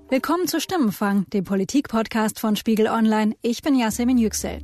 Willkommen zu Stimmenfang, dem Politik-Podcast von Spiegel Online. Ich bin Yasemin Yüksel.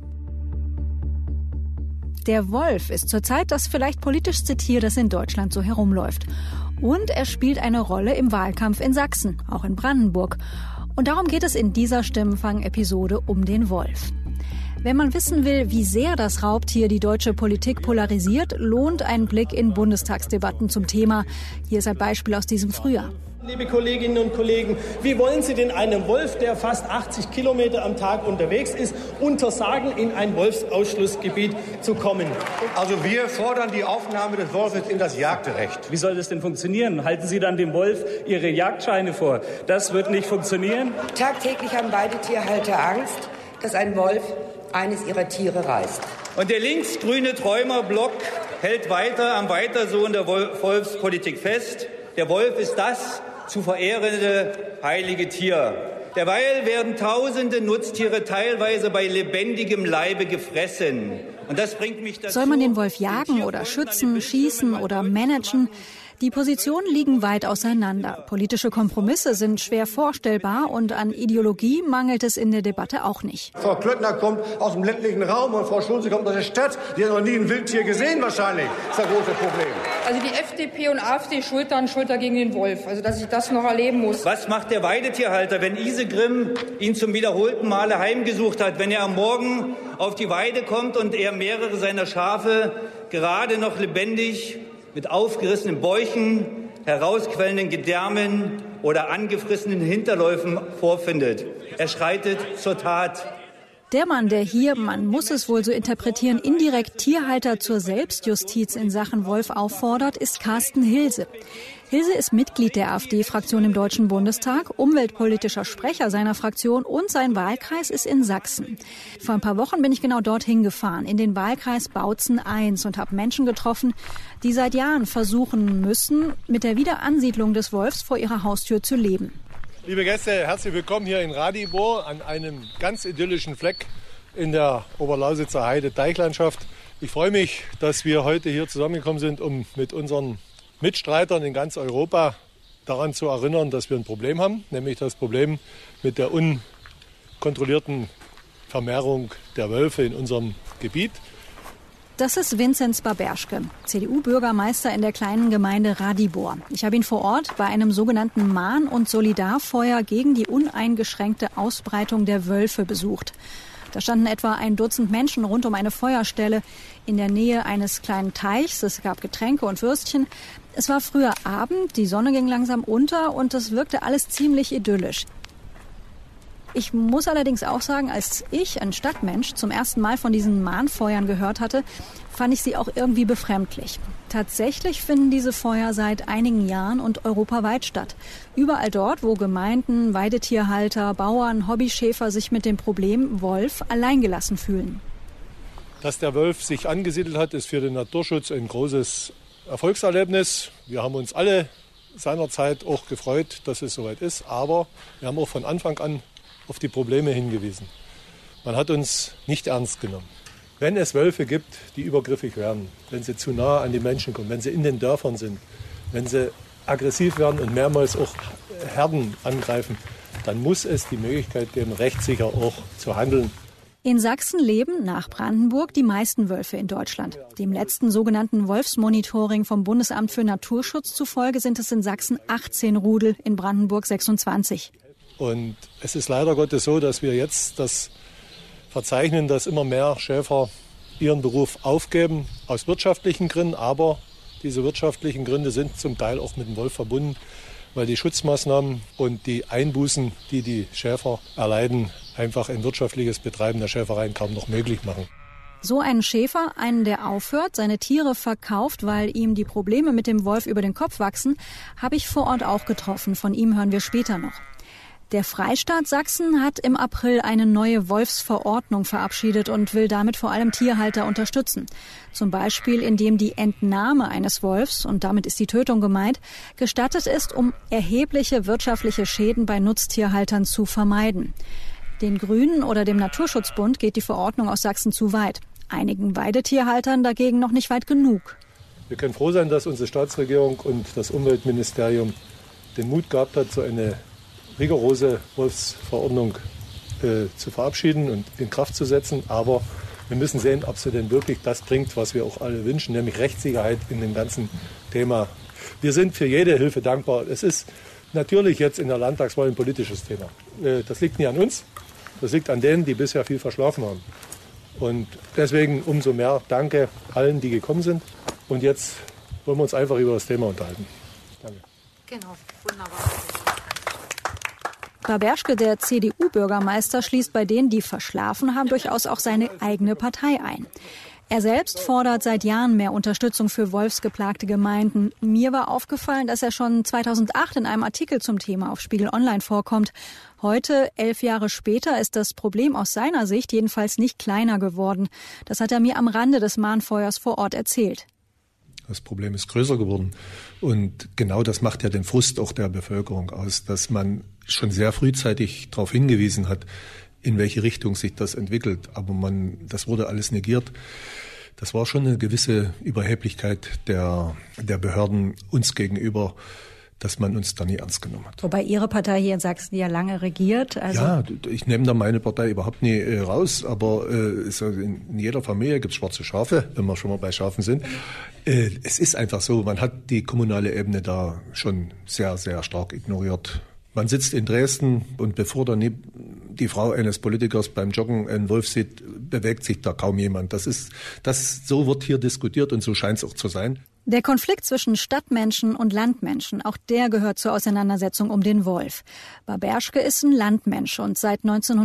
Der Wolf ist zurzeit das vielleicht politischste Tier, das in Deutschland so herumläuft. Und er spielt eine Rolle im Wahlkampf in Sachsen, auch in Brandenburg. Und darum geht es in dieser Stimmenfang-Episode um den Wolf. Wenn man wissen will, wie sehr das Raubtier die deutsche Politik polarisiert, lohnt ein Blick in Bundestagsdebatten zum Thema. Hier ist ein Beispiel aus diesem Frühjahr. Liebe Kolleginnen und Kollegen, wie wollen Sie denn einem Wolf, der fast 80 Kilometer am Tag unterwegs ist, untersagen, in ein Wolfsausschlussgebiet zu kommen? Also wir fordern die Aufnahme des Wolfes in das Jagdrecht. Wie soll das denn funktionieren? Halten Sie dann dem Wolf Ihre Jagdscheine vor? Das wird nicht funktionieren. Tagtäglich haben beide Tierhalter Angst, dass ein Wolf eines ihrer Tiere reißt. Und der linksgrüne Träumerblock hält weiter am Weitersohn der Wolfspolitik fest. Der Wolf ist das zu verehrende heilige Tier. Derweil werden tausende Nutztiere teilweise bei lebendigem Leibe gefressen. Und das bringt mich dazu. Soll man den Wolf jagen oder schützen, schießen oder managen? Die Positionen liegen weit auseinander. Politische Kompromisse sind schwer vorstellbar und an Ideologie mangelt es in der Debatte auch nicht. Frau Klöckner kommt aus dem ländlichen Raum und Frau Schulze kommt aus der Stadt. Die hat noch nie ein Wildtier gesehen wahrscheinlich. Das ist das große Problem. Also die FDP und AfD Schulter an Schulter gegen den Wolf. Also dass ich das noch erleben muss. Was macht der Weidetierhalter, wenn Isegrim ihn zum wiederholten Male heimgesucht hat, wenn er am Morgen auf die Weide kommt und er mehrere seiner Schafe gerade noch lebendig mit aufgerissenen Bäuchen, herausquellenden Gedärmen oder angefressenen Hinterläufen vorfindet? Er schreitet zur Tat. Der Mann, der hier, man muss es wohl so interpretieren, indirekt Tierhalter zur Selbstjustiz in Sachen Wolf auffordert, ist Carsten Hilse. Hilse ist Mitglied der AfD-Fraktion im Deutschen Bundestag, umweltpolitischer Sprecher seiner Fraktion und sein Wahlkreis ist in Sachsen. Vor ein paar Wochen bin ich genau dorthin gefahren, in den Wahlkreis Bautzen I und habe Menschen getroffen, die seit Jahren versuchen müssen, mit der Wiederansiedlung des Wolfs vor ihrer Haustür zu leben. Liebe Gäste, herzlich willkommen hier in Radibor an einem ganz idyllischen Fleck in der Oberlausitzer Heide-Deichlandschaft. Ich freue mich, dass wir heute hier zusammengekommen sind, um mit unseren Mitstreitern in ganz Europa daran zu erinnern, dass wir ein Problem haben, nämlich das Problem mit der unkontrollierten Vermehrung der Wölfe in unserem Gebiet. Das ist Vinzenz Baberschke, CDU-Bürgermeister in der kleinen Gemeinde Radibor. Ich habe ihn vor Ort bei einem sogenannten Mahn- und Solidarfeuer gegen die uneingeschränkte Ausbreitung der Wölfe besucht. Da standen etwa ein Dutzend Menschen rund um eine Feuerstelle in der Nähe eines kleinen Teichs. Es gab Getränke und Würstchen. Es war früher Abend, die Sonne ging langsam unter und es wirkte alles ziemlich idyllisch. Ich muss allerdings auch sagen, als ich, ein Stadtmensch, zum ersten Mal von diesen Mahnfeuern gehört hatte, fand ich sie auch irgendwie befremdlich. Tatsächlich finden diese Feuer seit einigen Jahren und europaweit statt. Überall dort, wo Gemeinden, Weidetierhalter, Bauern, Hobbyschäfer sich mit dem Problem Wolf alleingelassen fühlen. Dass der Wolf sich angesiedelt hat, ist für den Naturschutz ein großes Erfolgserlebnis. Wir haben uns alle seinerzeit auch gefreut, dass es soweit ist. Aber wir haben auch von Anfang an auf die Probleme hingewiesen. Man hat uns nicht ernst genommen. Wenn es Wölfe gibt, die übergriffig werden, wenn sie zu nah an die Menschen kommen, wenn sie in den Dörfern sind, wenn sie aggressiv werden und mehrmals auch Herden angreifen, dann muss es die Möglichkeit geben, rechtssicher auch zu handeln. In Sachsen leben nach Brandenburg die meisten Wölfe in Deutschland. Dem letzten sogenannten Wolfsmonitoring vom Bundesamt für Naturschutz zufolge sind es in Sachsen 18 Rudel, in Brandenburg 26. Und es ist leider Gottes so, dass wir jetzt das verzeichnen, dass immer mehr Schäfer ihren Beruf aufgeben, aus wirtschaftlichen Gründen. Aber diese wirtschaftlichen Gründe sind zum Teil auch mit dem Wolf verbunden, weil die Schutzmaßnahmen und die Einbußen, die die Schäfer erleiden, einfach ein wirtschaftliches Betreiben der Schäfereien kaum noch möglich machen. So einen Schäfer, einen, der aufhört, seine Tiere verkauft, weil ihm die Probleme mit dem Wolf über den Kopf wachsen, habe ich vor Ort auch getroffen. Von ihm hören wir später noch. Der Freistaat Sachsen hat im April eine neue Wolfsverordnung verabschiedet und will damit vor allem Tierhalter unterstützen. Zum Beispiel, indem die Entnahme eines Wolfs, und damit ist die Tötung gemeint, gestattet ist, um erhebliche wirtschaftliche Schäden bei Nutztierhaltern zu vermeiden. Den Grünen oder dem Naturschutzbund geht die Verordnung aus Sachsen zu weit. Einigen Weidetierhaltern dagegen noch nicht weit genug. Wir können froh sein, dass unsere Staatsregierung und das Umweltministerium den Mut gehabt hat, so eine rigorose Wolfsverordnung zu verabschieden und in Kraft zu setzen. Aber wir müssen sehen, ob sie denn wirklich das bringt, was wir auch alle wünschen, nämlich Rechtssicherheit in dem ganzen Thema. Wir sind für jede Hilfe dankbar. Es ist natürlich jetzt in der Landtagswahl ein politisches Thema. Das liegt nicht an uns, das liegt an denen, die bisher viel verschlafen haben. Und deswegen umso mehr Danke allen, die gekommen sind. Und jetzt wollen wir uns einfach über das Thema unterhalten. Danke. Genau, wunderbar. Baberschke, der CDU-Bürgermeister, schließt bei denen, die verschlafen haben, durchaus auch seine eigene Partei ein. Er selbst fordert seit Jahren mehr Unterstützung für wolfsgeplagte Gemeinden. Mir war aufgefallen, dass er schon 2008 in einem Artikel zum Thema auf Spiegel Online vorkommt. Heute, 11 Jahre später, ist das Problem aus seiner Sicht jedenfalls nicht kleiner geworden. Das hat er mir am Rande des Mahnfeuers vor Ort erzählt. Das Problem ist größer geworden. Und genau das macht ja den Frust auch der Bevölkerung aus, dass man schon sehr frühzeitig darauf hingewiesen hat, in welche Richtung sich das entwickelt. Aber das wurde alles negiert. Das war schon eine gewisse Überheblichkeit der Behörden uns gegenüber, dass man uns da nie ernst genommen hat. Wobei Ihre Partei hier in Sachsen ja lange regiert. Also ja, ich nehme da meine Partei überhaupt nie raus, aber in jeder Familie gibt es schwarze Schafe, wenn wir schon mal bei Schafen sind. Es ist einfach so, man hat die kommunale Ebene da schon sehr, sehr stark ignoriert. Man sitzt in Dresden und bevor dann die Frau eines Politikers beim Joggen einen Wolf sieht, bewegt sich da kaum jemand. So wird hier diskutiert und so scheint es auch zu sein. Der Konflikt zwischen Stadtmenschen und Landmenschen, auch der gehört zur Auseinandersetzung um den Wolf. Baberschke ist ein Landmensch und seit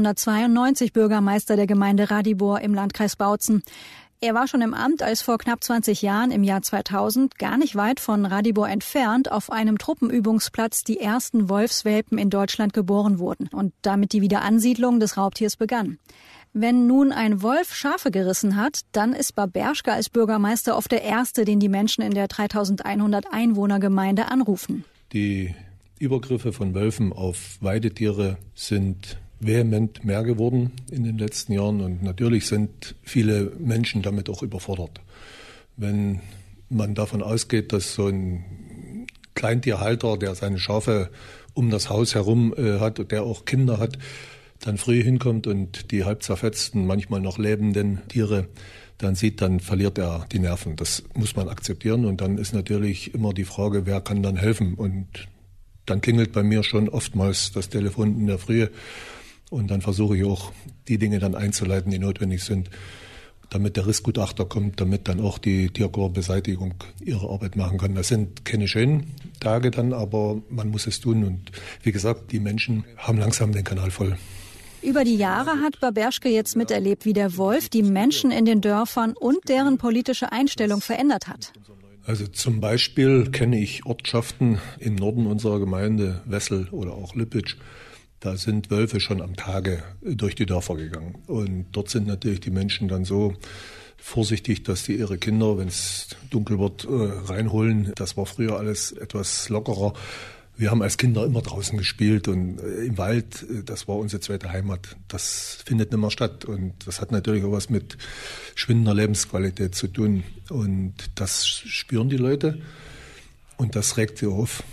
1992 Bürgermeister der Gemeinde Radibor im Landkreis Bautzen. Er war schon im Amt, als vor knapp 20 Jahren im Jahr 2000 gar nicht weit von Radibor entfernt auf einem Truppenübungsplatz die ersten Wolfswelpen in Deutschland geboren wurden und damit die Wiederansiedlung des Raubtiers begann. Wenn nun ein Wolf Schafe gerissen hat, dann ist Baberschke als Bürgermeister oft der Erste, den die Menschen in der 3100 Einwohnergemeinde anrufen. Die Übergriffe von Wölfen auf Weidetiere sind vehement mehr geworden in den letzten Jahren und natürlich sind viele Menschen damit auch überfordert. Wenn man davon ausgeht, dass so ein Kleintierhalter, der seine Schafe um das Haus herum hat und der auch Kinder hat, dann früh hinkommt und die halb zerfetzten, manchmal noch lebenden Tiere dann sieht, dann verliert er die Nerven. Das muss man akzeptieren und dann ist natürlich immer die Frage, wer kann dann helfen? Und dann klingelt bei mir schon oftmals das Telefon in der Früh und dann versuche ich auch, die Dinge dann einzuleiten, die notwendig sind, damit der Rissgutachter kommt, damit dann auch die Tierkorbeseitigung ihre Arbeit machen kann. Das sind keine schönen Tage dann, aber man muss es tun und wie gesagt, die Menschen haben langsam den Kanal voll. Über die Jahre hat Baberschke jetzt miterlebt, wie der Wolf die Menschen in den Dörfern und deren politische Einstellung verändert hat. Also zum Beispiel kenne ich Ortschaften im Norden unserer Gemeinde, Wessel oder auch Lippitsch. Da sind Wölfe schon am Tage durch die Dörfer gegangen. Und dort sind natürlich die Menschen dann so vorsichtig, dass die ihre Kinder, wenn es dunkel wird, reinholen. Das war früher alles etwas lockerer. Wir haben als Kinder immer draußen gespielt und im Wald, das war unsere zweite Heimat. Das findet nicht mehr statt und das hat natürlich auch was mit schwindender Lebensqualität zu tun. Und das spüren die Leute und das regt sie auf.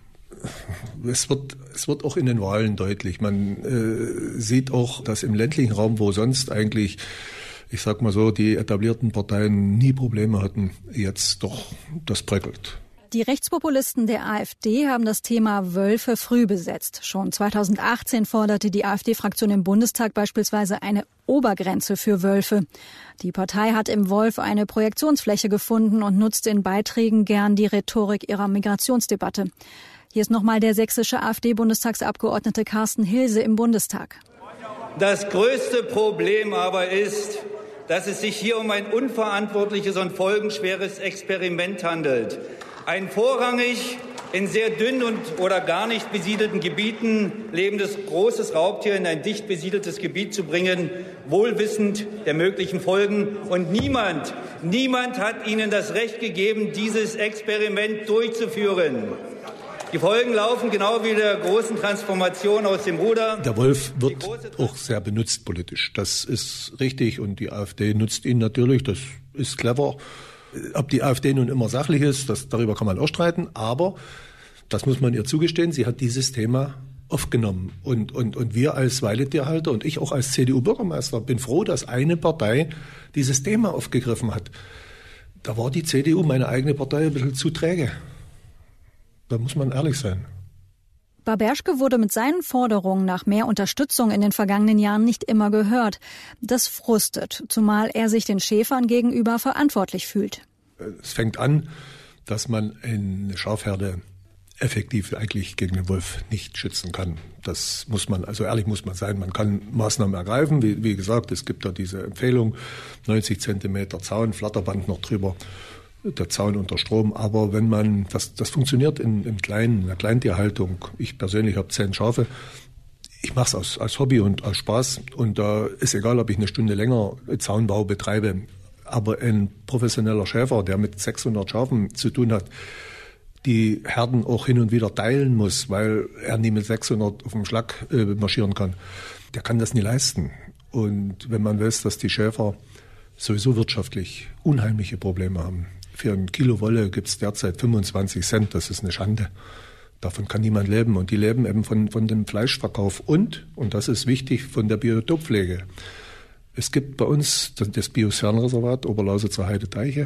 Es wird auch in den Wahlen deutlich. Man sieht auch, dass im ländlichen Raum, wo sonst eigentlich, ich sag mal so, die etablierten Parteien nie Probleme hatten, jetzt doch das bröckelt. Die Rechtspopulisten der AfD haben das Thema Wölfe früh besetzt. Schon 2018 forderte die AfD-Fraktion im Bundestag beispielsweise eine Obergrenze für Wölfe. Die Partei hat im Wolf eine Projektionsfläche gefunden und nutzt in Beiträgen gern die Rhetorik ihrer Migrationsdebatte. Hier ist nochmal der sächsische AfD-Bundestagsabgeordnete Carsten Hilse im Bundestag. Das größte Problem aber ist, dass es sich hier um ein unverantwortliches und folgenschweres Experiment handelt. Ein vorrangig in sehr dünn oder gar nicht besiedelten Gebieten lebendes großes Raubtier in ein dicht besiedeltes Gebiet zu bringen, wohlwissend der möglichen Folgen. Und niemand hat Ihnen das Recht gegeben, dieses Experiment durchzuführen. Die Folgen laufen genau wie der großen Transformation aus dem Ruder. Der Wolf wird auch sehr benutzt politisch. Das ist richtig und die AfD nutzt ihn natürlich. Das ist clever. Ob die AfD nun immer sachlich ist, darüber kann man auch streiten. Aber, das muss man ihr zugestehen, sie hat dieses Thema aufgenommen. Und wir als Weidetierhalter und ich auch als CDU-Bürgermeister bin froh, dass eine Partei dieses Thema aufgegriffen hat. Da war die CDU, meine eigene Partei, ein bisschen zu träge. Da muss man ehrlich sein. Baberschke wurde mit seinen Forderungen nach mehr Unterstützung in den vergangenen Jahren nicht immer gehört. Das frustet, zumal er sich den Schäfern gegenüber verantwortlich fühlt. Es fängt an, dass man eine Schafherde effektiv eigentlich gegen den Wolf nicht schützen kann. Das muss man, also ehrlich muss man sein, man kann Maßnahmen ergreifen. Wie gesagt, es gibt da diese Empfehlung, 90 Zentimeter Zaun, Flatterband noch drüber, der Zaun unter Strom. Aber wenn man, das funktioniert in der Kleintierhaltung. Ich persönlich habe 10 Schafe. Ich mache es als Hobby und aus Spaß. Und da ist egal, ob ich eine Stunde länger Zaunbau betreibe. Aber ein professioneller Schäfer, der mit 600 Schafen zu tun hat, die Herden auch hin und wieder teilen muss, weil er nie mit 600 auf dem Schlag marschieren kann, der kann das nie leisten. Und wenn man weiß, dass die Schäfer sowieso wirtschaftlich unheimliche Probleme haben. Für ein Kilo Wolle gibt es derzeit 25 Cent, das ist eine Schande. Davon kann niemand leben. Und die leben eben von dem Fleischverkauf und das ist wichtig, von der Biotoppflege. Es gibt bei uns das Biosphärenreservat Oberlausitzer Heide-Teiche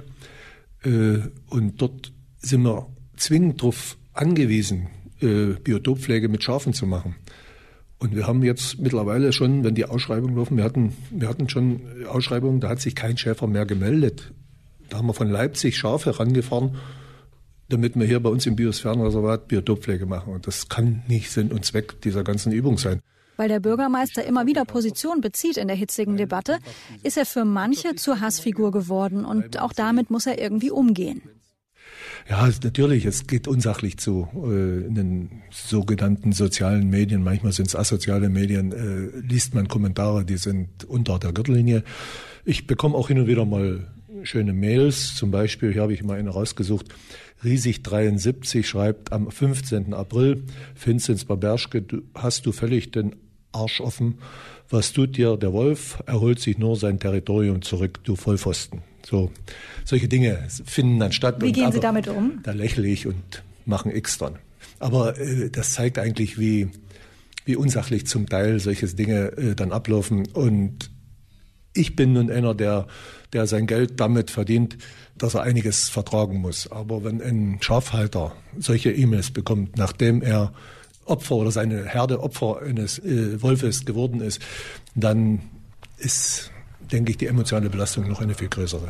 und dort sind wir zwingend darauf angewiesen, Biotoppflege mit Schafen zu machen. Und wir haben jetzt mittlerweile schon, wenn die Ausschreibungen laufen, wir hatten schon Ausschreibungen, da hat sich kein Schäfer mehr gemeldet. Da haben wir von Leipzig Schafe rangefahren, damit wir hier bei uns im Biosphärenreservat Biotoppflege machen. Und das kann nicht Sinn und Zweck dieser ganzen Übung sein. Weil der Bürgermeister immer wieder Position bezieht in der hitzigen Debatte, ist er für manche zur Hassfigur geworden. Und auch damit muss er irgendwie umgehen. Ja, natürlich, es geht unsachlich zu in den sogenannten sozialen Medien. Manchmal sind es asoziale Medien, liest man Kommentare, die sind unter der Gürtellinie. Ich bekomme auch hin und wieder mal schöne Mails. Zum Beispiel, hier habe ich mal eine rausgesucht, Riesig73 schreibt am 15. April, Vinzenz Baberschke, hast du völlig den Arsch offen. Was tut dir der Wolf? Er holt sich nur sein Territorium zurück, du Vollpfosten. So, solche Dinge finden dann statt. Wie gehen Sie damit um? Da lächle ich und mache ein X dran. Aber das zeigt eigentlich, wie unsachlich zum Teil solche Dinge dann ablaufen. Und ich bin nun einer, der sein Geld damit verdient, dass er einiges vertragen muss. Aber wenn ein Schafhalter solche E-Mails bekommt, nachdem er Opfer oder seine Herde Opfer eines Wolfes geworden ist, dann ist, denke ich, die emotionale Belastung noch eine viel größere.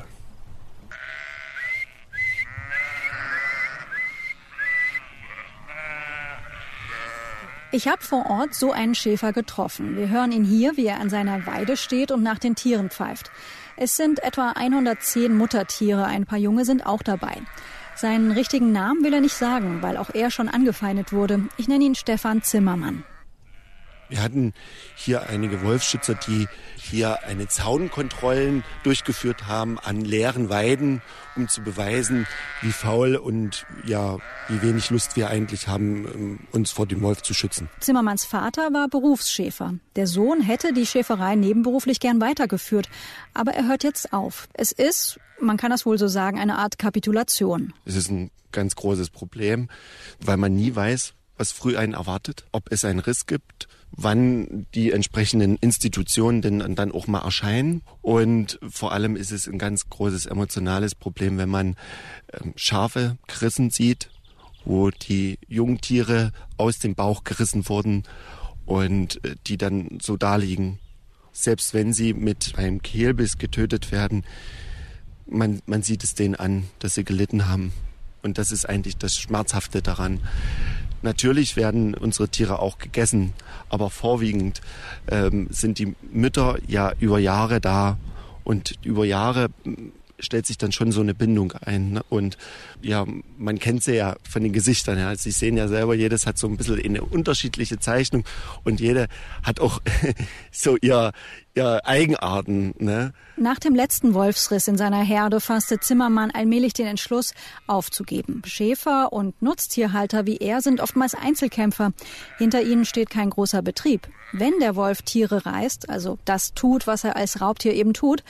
Ich habe vor Ort so einen Schäfer getroffen. Wir hören ihn hier, wie er an seiner Weide steht und nach den Tieren pfeift. Es sind etwa 110 Muttertiere, ein paar Junge sind auch dabei. Seinen richtigen Namen will er nicht sagen, weil auch er schon angefeindet wurde. Ich nenne ihn Stefan Zimmermann. Wir hatten hier einige Wolfsschützer, die hier eine Zaunkontrollen durchgeführt haben an leeren Weiden, um zu beweisen, wie faul und ja, wie wenig Lust wir eigentlich haben, uns vor dem Wolf zu schützen. Zimmermanns Vater war Berufsschäfer. Der Sohn hätte die Schäferei nebenberuflich gern weitergeführt, aber er hört jetzt auf. Es ist, man kann das wohl so sagen, eine Art Kapitulation. Es ist ein ganz großes Problem, weil man nie weiß, was früh einen erwartet, ob es einen Riss gibt, wann die entsprechenden Institutionen denn dann auch mal erscheinen. Und vor allem ist es ein ganz großes emotionales Problem, wenn man Schafe gerissen sieht, wo die Jungtiere aus dem Bauch gerissen wurden und die dann so da liegen. Selbst wenn sie mit einem Kehlbiss getötet werden, man sieht es denen an, dass sie gelitten haben. Und das ist eigentlich das Schmerzhafte daran. Natürlich werden unsere Tiere auch gegessen, aber vorwiegend sind die Mütter ja über Jahre da und über Jahre stellt sich dann schon so eine Bindung ein. Ne? Und ja, man kennt sie ja von den Gesichtern her. Sie sehen ja selber, jedes hat so ein bisschen eine unterschiedliche Zeichnung und jede hat auch so ihr Eigenarten. Ne? Nach dem letzten Wolfsriss in seiner Herde fasste Zimmermann allmählich den Entschluss, aufzugeben. Schäfer und Nutztierhalter wie er sind oftmals Einzelkämpfer. Hinter ihnen steht kein großer Betrieb. Wenn der Wolf Tiere reißt, also das tut, was er als Raubtier eben tut,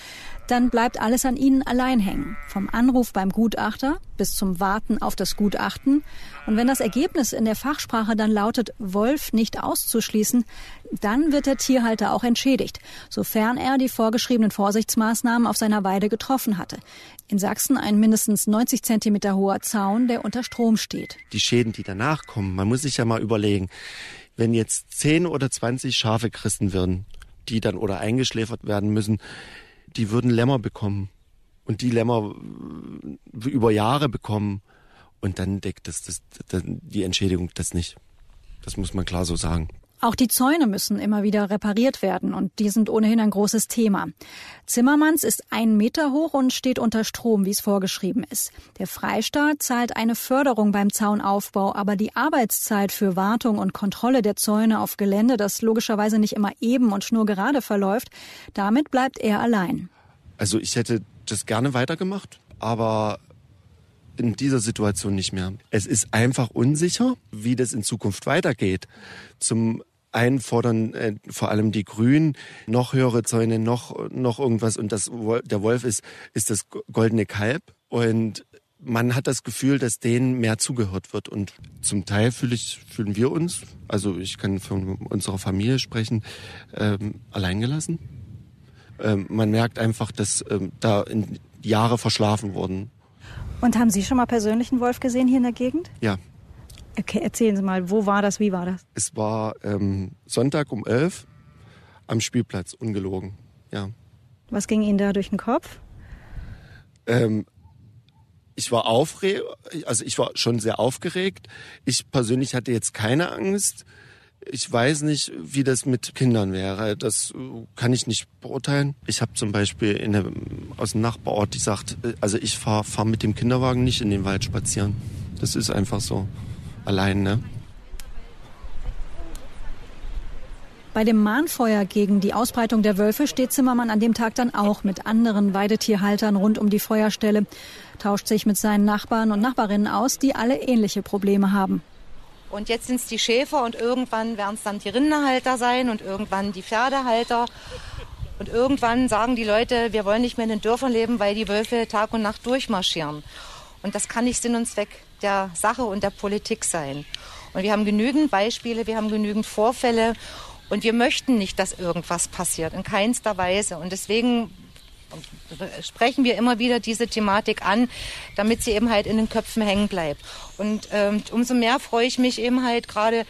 dann bleibt alles an ihnen allein hängen. Vom Anruf beim Gutachter bis zum Warten auf das Gutachten. Und wenn das Ergebnis in der Fachsprache dann lautet, Wolf nicht auszuschließen, dann wird der Tierhalter auch entschädigt, sofern er die vorgeschriebenen Vorsichtsmaßnahmen auf seiner Weide getroffen hatte. In Sachsen ein mindestens 90 Zentimeter hoher Zaun, der unter Strom steht. Die Schäden, die danach kommen, man muss sich ja mal überlegen, wenn jetzt 10 oder 20 Schafe gerissen würden, die dann oder eingeschläfert werden müssen, die würden Lämmer bekommen und die Lämmer über Jahre bekommen und dann deckt die Entschädigung das nicht. Das muss man klar so sagen. Auch die Zäune müssen immer wieder repariert werden und die sind ohnehin ein großes Thema. Zimmermanns ist 1 Meter hoch und steht unter Strom, wie es vorgeschrieben ist. Der Freistaat zahlt eine Förderung beim Zaunaufbau, aber die Arbeitszeit für Wartung und Kontrolle der Zäune auf Gelände, das logischerweise nicht immer eben und schnurgerade verläuft, damit bleibt er allein. Also ich hätte das gerne weitergemacht, aber in dieser Situation nicht mehr. Es ist einfach unsicher, wie das in Zukunft weitergeht. Zum einen fordern vor allem die Grünen noch höhere Zäune, noch irgendwas. Und der Wolf ist das goldene Kalb. Und man hat das Gefühl, dass denen mehr zugehört wird. Und zum Teil fühlen wir uns, also ich kann von unserer Familie sprechen, alleingelassen. Man merkt einfach, dass da Jahre verschlafen wurden. Und haben Sie schon mal persönlich einen Wolf gesehen hier in der Gegend? Ja. Okay, erzählen Sie mal, wo war das, wie war das? Es war Sonntag um 11 am Spielplatz, ungelogen, ja. Was ging Ihnen da durch den Kopf? Ich war ich war schon sehr aufgeregt. Ich persönlich hatte jetzt keine Angst. Ich weiß nicht, wie das mit Kindern wäre. Das kann ich nicht beurteilen. Ich habe zum Beispiel aus dem Nachbarort gesagt, also ich fahr mit dem Kinderwagen nicht in den Wald spazieren. Das ist einfach so. Allein, ne? Bei dem Mahnfeuer gegen die Ausbreitung der Wölfe steht Zimmermann an dem Tag dann auch mit anderen Weidetierhaltern rund um die Feuerstelle, tauscht sich mit seinen Nachbarn und Nachbarinnen aus, die alle ähnliche Probleme haben. Und jetzt sind es die Schäfer und irgendwann werden es dann die Rinderhalter sein und irgendwann die Pferdehalter. Und irgendwann sagen die Leute, wir wollen nicht mehr in den Dörfern leben, weil die Wölfe Tag und Nacht durchmarschieren. Und das kann nicht Sinn und Zweck der Sache und der Politik sein. Und wir haben genügend Beispiele, wir haben genügend Vorfälle und wir möchten nicht, dass irgendwas passiert, in keinster Weise. Und deswegen sprechen wir immer wieder diese Thematik an, damit sie eben halt in den Köpfen hängen bleibt. Und umso mehr freue ich mich eben halt gerade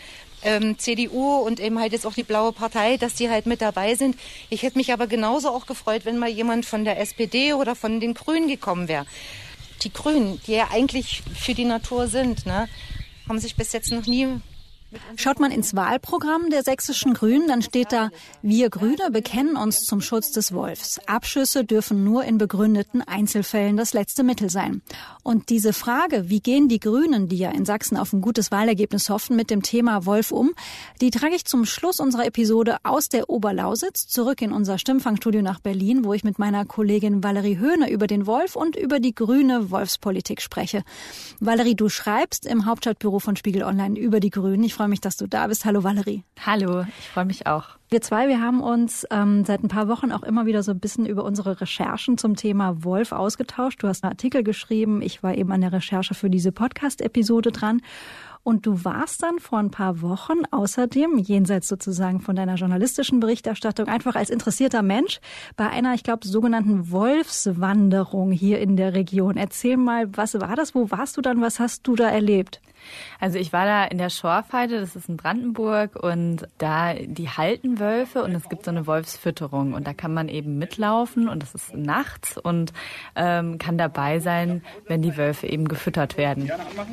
CDU und eben halt jetzt auch die Blaue Partei, dass die halt mit dabei sind. Ich hätte mich aber genauso auch gefreut, wenn mal jemand von der SPD oder von den Grünen gekommen wäre. Die Grünen, die ja eigentlich für die Natur sind, ne, haben sich bis jetzt noch nie... Schaut man ins Wahlprogramm der sächsischen Grünen, dann steht da, wir Grüne bekennen uns zum Schutz des Wolfs. Abschüsse dürfen nur in begründeten Einzelfällen das letzte Mittel sein. Und diese Frage, wie gehen die Grünen, die ja in Sachsen auf ein gutes Wahlergebnis hoffen, mit dem Thema Wolf um, die trage ich zum Schluss unserer Episode aus der Oberlausitz zurück in unser Stimmfangstudio nach Berlin, wo ich mit meiner Kollegin Valerie Höhne über den Wolf und über die grüne Wolfspolitik spreche. Valerie, du schreibst im Hauptstadtbüro von Spiegel Online über die Grünen. Ich freue mich, dass du da bist. Hallo Valerie. Hallo, ich freue mich auch. Wir zwei, wir haben uns seit ein paar Wochen auch immer wieder so ein bisschen über unsere Recherchen zum Thema Wolf ausgetauscht. Du hast einen Artikel geschrieben, ich war eben an der Recherche für diese Podcast-Episode dran. Und du warst dann vor ein paar Wochen außerdem, jenseits sozusagen von deiner journalistischen Berichterstattung, einfach als interessierter Mensch bei einer, ich glaube, sogenannten Wolfswanderung hier in der Region. Erzähl mal, was war das? Wo warst du dann? Was hast du da erlebt? Also ich war da in der Schorfheide, das ist in Brandenburg, und da die halten Wölfe und es gibt so eine Wolfsfütterung und da kann man eben mitlaufen und das ist nachts und kann dabei sein, wenn die Wölfe eben gefüttert werden.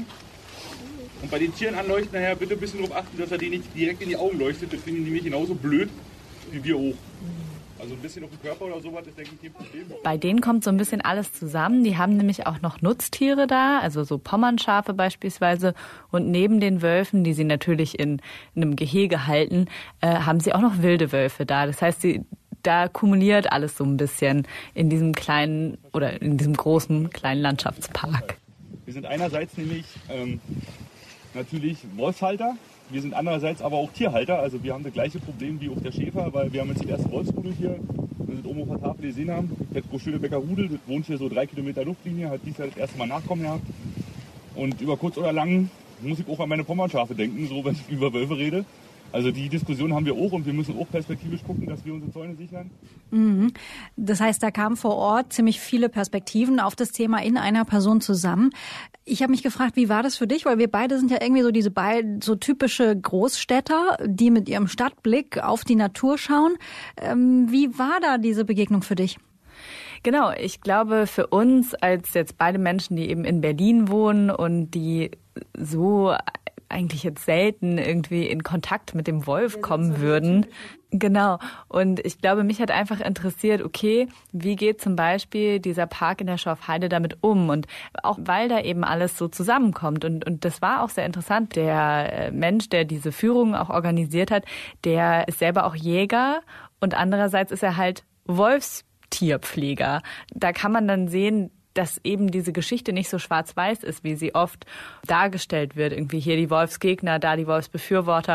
Und bei den Tieren anleuchten, nachher bitte ein bisschen darauf achten, dass er denen nicht direkt in die Augen leuchtet. Das finden die nämlich genauso blöd wie wir auch. Also ein bisschen auf dem Körper oder sowas ist, denke ich, kein Problem. Bei denen kommt so ein bisschen alles zusammen. Die haben nämlich auch noch Nutztiere da, also so Pommernschafe beispielsweise. Und neben den Wölfen, die sie natürlich in einem Gehege halten, haben sie auch noch wilde Wölfe da. Das heißt, da kumuliert alles so ein bisschen in diesem kleinen oder in diesem großen kleinen Landschaftspark. Wir sind einerseits nämlich natürlich Wolfshalter. Wir sind andererseits aber auch Tierhalter. Also wir haben das gleiche Problem wie auch der Schäfer, weil wir haben jetzt die erste Wolfsrudel hier wir sind oben auf der Tafel gesehen haben. Petko Schönebecker-Rudel, das wohnt hier so 3 Kilometer Luftlinie, hat dies Jahr das erste Mal Nachkommen gehabt. Und über kurz oder lang muss ich auch an meine Pommernschafe denken, so wenn ich über Wölfe rede. Also die Diskussion haben wir auch und wir müssen auch perspektivisch gucken, dass wir unsere Zäune sichern. Mhm. Das heißt, da kamen vor Ort ziemlich viele Perspektiven auf das Thema in einer Person zusammen. Ich habe mich gefragt, wie war das für dich? Weil wir beide sind ja irgendwie so diese beiden so typische Großstädter, die mit ihrem Stadtblick auf die Natur schauen. Wie war da diese Begegnung für dich? Genau, ich glaube für uns als jetzt beide Menschen, die eben in Berlin wohnen und die so eigentlich jetzt selten irgendwie in Kontakt mit dem Wolf kommen würden. Genau. Und ich glaube, mich hat einfach interessiert, okay, wie geht zum Beispiel dieser Park in der Schorfheide damit um? Und auch weil da eben alles so zusammenkommt. Und das war auch sehr interessant. Der Mensch, der diese Führung auch organisiert hat, der ist selber auch Jäger und andererseits ist er halt Wolfstierpfleger. Da kann man dann sehen, dass eben diese Geschichte nicht so schwarz-weiß ist, wie sie oft dargestellt wird. Irgendwie hier die Wolfsgegner, da die Wolfsbefürworter.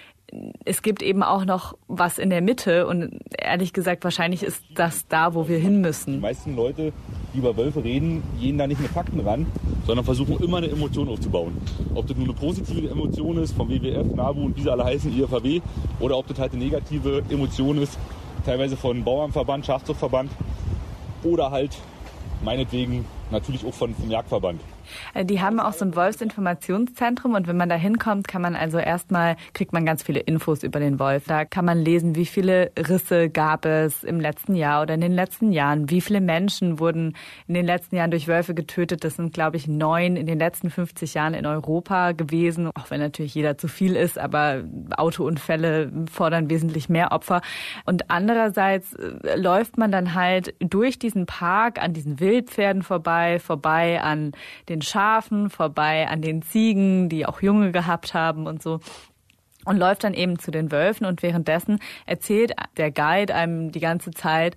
Es gibt eben auch noch was in der Mitte und ehrlich gesagt, wahrscheinlich ist das da, wo wir hin müssen. Die meisten Leute, die über Wölfe reden, gehen da nicht mit Fakten ran, sondern versuchen immer eine Emotion aufzubauen. Ob das nun eine positive Emotion ist, vom WWF, NABU und wie sie alle heißen, IFAW, oder ob das halt eine negative Emotion ist, teilweise von Bauernverband, Schafzuchtverband oder halt meinetwegen natürlich auch vom Jagdverband. Die haben auch so ein Wolfsinformationszentrum und wenn man da hinkommt, kann man also kriegt man ganz viele Infos über den Wolf. Da kann man lesen, wie viele Risse gab es im letzten Jahr oder in den letzten Jahren. Wie viele Menschen wurden in den letzten Jahren durch Wölfe getötet. Das sind, glaube ich, 9 in den letzten 50 Jahren in Europa gewesen. Auch wenn natürlich jeder zu viel ist, aber Autounfälle fordern wesentlich mehr Opfer. Und andererseits läuft man dann halt durch diesen Park an diesen Wildpferden vorbei an den Schafen, vorbei an den Ziegen, die auch Junge gehabt haben und so. Und läuft dann eben zu den Wölfen und währenddessen erzählt der Guide einem die ganze Zeit,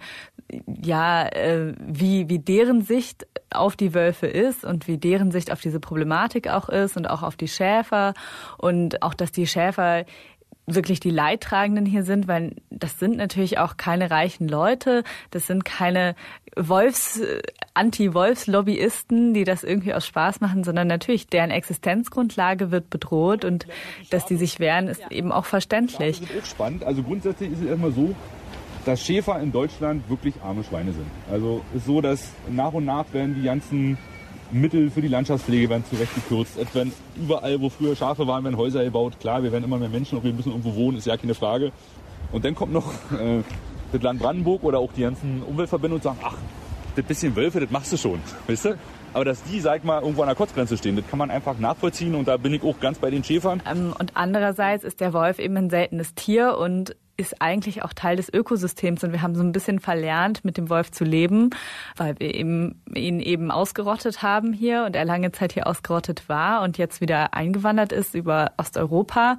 wie deren Sicht auf die Wölfe ist und wie deren Sicht auf diese Problematik auch ist und auch auf die Schäfer und auch, dass die Schäfer wirklich die Leidtragenden hier sind, weil das sind natürlich auch keine reichen Leute, das sind keine Anti-Wolfs-Lobbyisten, die das irgendwie aus Spaß machen, sondern natürlich deren Existenzgrundlage wird bedroht und dass die sich wehren, ist eben auch verständlich. Das ist auch spannend. Also grundsätzlich ist es erstmal so, dass Schäfer in Deutschland wirklich arme Schweine sind. Also es ist so, dass nach und nach werden die ganzen Mittel für die Landschaftspflege werden zurechtgekürzt. Es werden überall, wo früher Schafe waren, werden Häuser gebaut. Klar, wir werden immer mehr Menschen und wir müssen irgendwo wohnen, ist ja keine Frage. Und dann kommt noch das Land Brandenburg oder auch die ganzen Umweltverbände und sagen, ach, das bisschen Wölfe, das machst du schon, weißt du? Aber dass die, sag mal, irgendwo an der Kotzgrenze stehen, das kann man einfach nachvollziehen und da bin ich auch ganz bei den Schäfern. Und andererseits ist der Wolf eben ein seltenes Tier und ist eigentlich auch Teil des Ökosystems und wir haben so ein bisschen verlernt, mit dem Wolf zu leben, weil wir ihn eben ausgerottet haben hier und er lange Zeit hier ausgerottet war und jetzt wieder eingewandert ist über Osteuropa.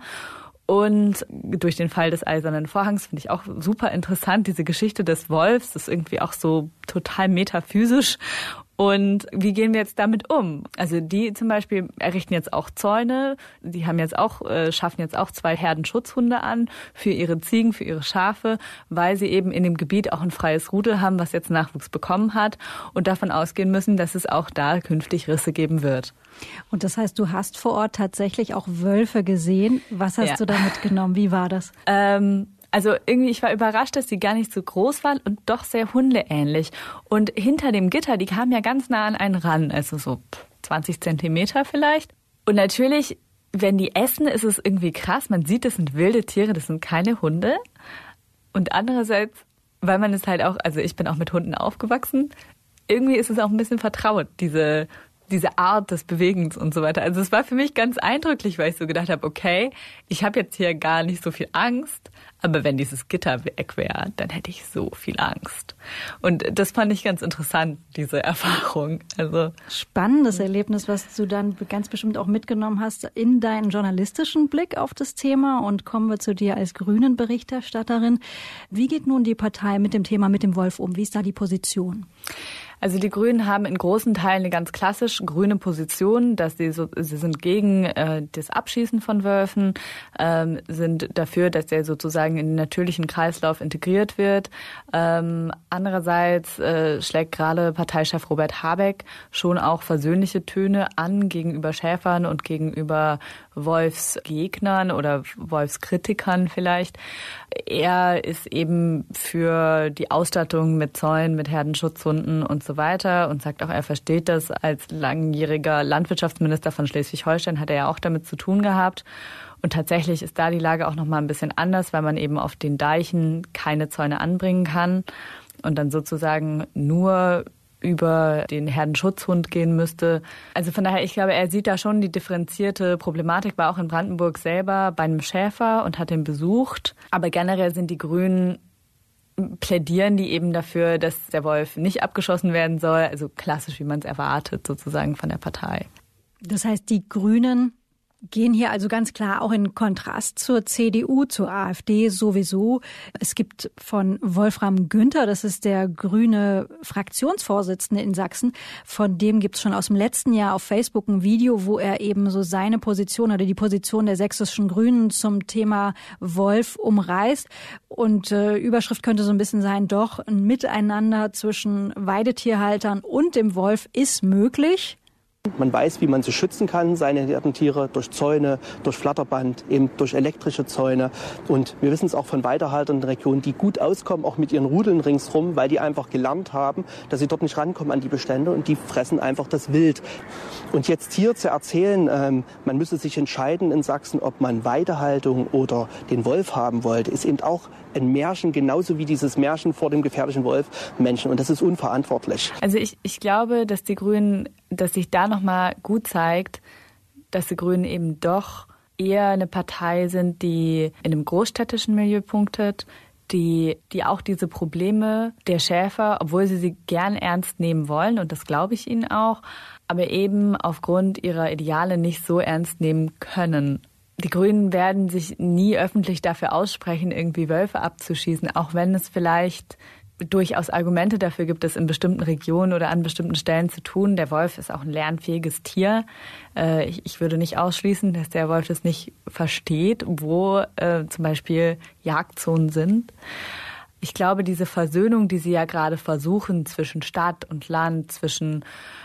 Und durch den Fall des Eisernen Vorhangs finde ich auch super interessant, diese Geschichte des Wolfs, das ist irgendwie auch so total metaphysisch. Und wie gehen wir jetzt damit um? Also die zum Beispiel errichten jetzt auch Zäune, die haben jetzt auch, schaffen jetzt auch 2 Herdenschutzhunde an für ihre Ziegen, für ihre Schafe, weil sie eben in dem Gebiet auch ein freies Rudel haben, was jetzt Nachwuchs bekommen hat und davon ausgehen müssen, dass es auch da künftig Risse geben wird. Und das heißt, du hast vor Ort tatsächlich auch Wölfe gesehen. Was hast du da mitgenommen? Wie war das? Also irgendwie, ich war überrascht, dass die gar nicht so groß waren und doch sehr hundeähnlich. Und hinter dem Gitter, die kamen ja ganz nah an einen ran, also so 20 Zentimeter vielleicht. Und natürlich, wenn die essen, ist es irgendwie krass. Man sieht, das sind wilde Tiere, das sind keine Hunde. Und andererseits, weil man es halt auch, also ich bin auch mit Hunden aufgewachsen, irgendwie ist es auch ein bisschen vertraut, diese Art des Bewegens und so weiter. Also es war für mich ganz eindrücklich, weil ich so gedacht habe, okay, ich habe jetzt hier gar nicht so viel Angst, aber wenn dieses Gitter weg wäre, dann hätte ich so viel Angst. Und das fand ich ganz interessant, diese Erfahrung. Also spannendes Erlebnis, was du dann ganz bestimmt auch mitgenommen hast in deinen journalistischen Blick auf das Thema. Und kommen wir zu dir als Grünen-Berichterstatterin. Wie geht nun die Partei mit dem Thema, mit dem Wolf um? Wie ist da die Position? Also die Grünen haben in großen Teilen eine ganz klassisch grüne Position, dass sie sind gegen das Abschießen von Wölfen, sind dafür, dass der sozusagen sozusagen in den natürlichen Kreislauf integriert wird. Andererseits schlägt gerade Parteichef Robert Habeck schon auch versöhnliche Töne an gegenüber Schäfern und gegenüber Wolfsgegnern oder Wolfskritikern vielleicht. Er ist eben für die Ausstattung mit Zäunen, mit Herdenschutzhunden und so weiter und sagt auch, er versteht das. Als langjähriger Landwirtschaftsminister von Schleswig-Holstein hat er ja auch damit zu tun gehabt. Und tatsächlich ist da die Lage auch nochmal ein bisschen anders, weil man eben auf den Deichen keine Zäune anbringen kann und dann sozusagen nur über den Herdenschutzhund gehen müsste. Also von daher, ich glaube, er sieht da schon die differenzierte Problematik, war auch in Brandenburg selber bei einem Schäfer und hat ihn besucht. Aber generell sind die Grünen, plädieren die eben dafür, dass der Wolf nicht abgeschossen werden soll. Also klassisch, wie man es erwartet, sozusagen von der Partei. Das heißt, die Grünen gehen hier also ganz klar auch in Kontrast zur CDU, zur AfD sowieso. Es gibt von Wolfram Günther, das ist der grüne Fraktionsvorsitzende in Sachsen, von dem gibt es schon aus dem letzten Jahr auf Facebook ein Video, wo er eben so seine Position oder die Position der sächsischen Grünen zum Thema Wolf umreißt. Und Überschrift könnte so ein bisschen sein, doch ein Miteinander zwischen Weidetierhaltern und dem Wolf ist möglich. Man weiß, wie man sie schützen kann, seine Herdentiere, durch Zäune, durch Flatterband, eben durch elektrische Zäune. Und wir wissen es auch von Weidehaltern in der Region, die gut auskommen, auch mit ihren Rudeln ringsrum, weil die einfach gelernt haben, dass sie dort nicht rankommen an die Bestände und die fressen einfach das Wild. Und jetzt hier zu erzählen, man müsse sich entscheiden in Sachsen, ob man Weidehaltung oder den Wolf haben wollte, ist eben auch ein Märchen, genauso wie dieses Märchen vor dem gefährlichen Wolf Menschen. Und das ist unverantwortlich. Also ich glaube, dass die Grünen, dass sich da nochmal gut zeigt, dass die Grünen eben doch eher eine Partei sind, die in einem großstädtischen Milieu punktet, die auch diese Probleme der Schäfer, obwohl sie gern ernst nehmen wollen, und das glaube ich ihnen auch, aber eben aufgrund ihrer Ideale nicht so ernst nehmen können. Die Grünen werden sich nie öffentlich dafür aussprechen, irgendwie Wölfe abzuschießen, auch wenn es vielleicht durchaus Argumente dafür gibt, es in bestimmten Regionen oder an bestimmten Stellen zu tun. Der Wolf ist auch ein lernfähiges Tier. Ich würde nicht ausschließen, dass der Wolf es nicht versteht, wo zum Beispiel Jagdzonen sind. Ich glaube, diese Versöhnung, die sie ja gerade versuchen zwischen Stadt und Land, zwischen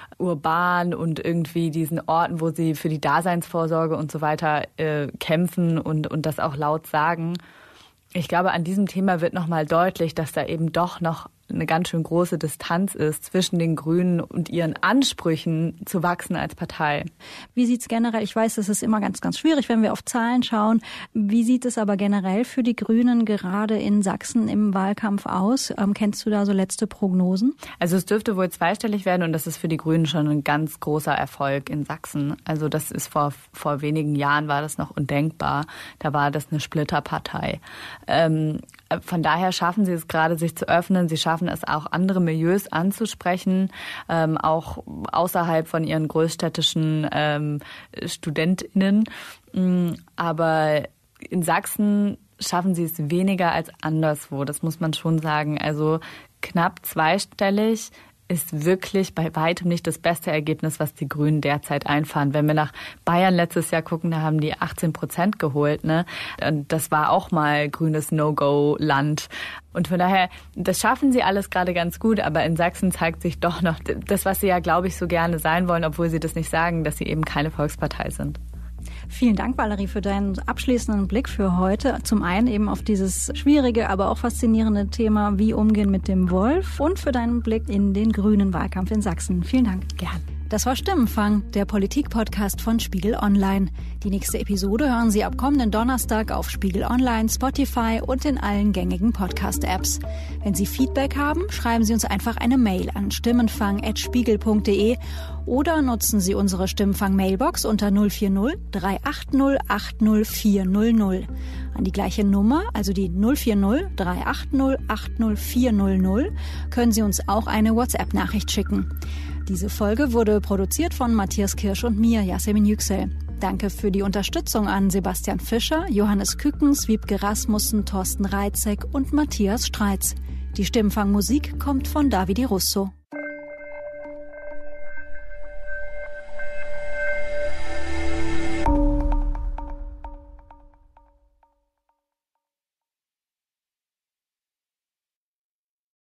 urban und irgendwie diesen Orten, wo sie für die Daseinsvorsorge und so weiter kämpfen und das auch laut sagen. Ich glaube, an diesem Thema wird nochmal deutlich, dass da eben doch noch eine ganz schön große Distanz ist zwischen den Grünen und ihren Ansprüchen zu wachsen als Partei. Wie sieht es generell, ich weiß, das ist immer ganz, ganz schwierig, wenn wir auf Zahlen schauen. Wie sieht es aber generell für die Grünen gerade in Sachsen im Wahlkampf aus? Kennst du da so letzte Prognosen? Also es dürfte wohl zweistellig werden und das ist für die Grünen schon ein ganz großer Erfolg in Sachsen. Also das ist vor wenigen Jahren war das noch undenkbar. Da war das eine Splitterpartei. Von daher schaffen sie es gerade, sich zu öffnen. Sie schaffen es auch, andere Milieus anzusprechen, auch außerhalb von ihren großstädtischen StudentInnen. Aber in Sachsen schaffen sie es weniger als anderswo. Das muss man schon sagen. Also knapp zweistellig ist wirklich bei weitem nicht das beste Ergebnis, was die Grünen derzeit einfahren. Wenn wir nach Bayern letztes Jahr gucken, da haben die 18% geholt, ne? Und das war auch mal grünes No-Go-Land. Und von daher, das schaffen sie alles gerade ganz gut, aber in Sachsen zeigt sich doch noch das, was sie ja, glaube ich, so gerne sein wollen, obwohl sie das nicht sagen, dass sie eben keine Volkspartei sind. Vielen Dank, Valerie, für deinen abschließenden Blick für heute. Zum einen eben auf dieses schwierige, aber auch faszinierende Thema, wie umgehen mit dem Wolf, und für deinen Blick in den grünen Wahlkampf in Sachsen. Vielen Dank. Gern. Das war Stimmenfang, der Politik-Podcast von Spiegel Online. Die nächste Episode hören Sie ab kommenden Donnerstag auf Spiegel Online, Spotify und in allen gängigen Podcast-Apps. Wenn Sie Feedback haben, schreiben Sie uns einfach eine Mail an stimmenfang@spiegel.de oder nutzen Sie unsere Stimmenfang-Mailbox unter 040 380 80 400. An die gleiche Nummer, also die 040 380 80 400, können Sie uns auch eine WhatsApp-Nachricht schicken. Diese Folge wurde produziert von Matthias Kirsch und mir, Yasemin Yüksel. Danke für die Unterstützung an Sebastian Fischer, Johannes Kükens, Wiebke Rasmussen, Thorsten Reitzek und Matthias Streitz. Die Stimmenfangmusik kommt von Davide Russo.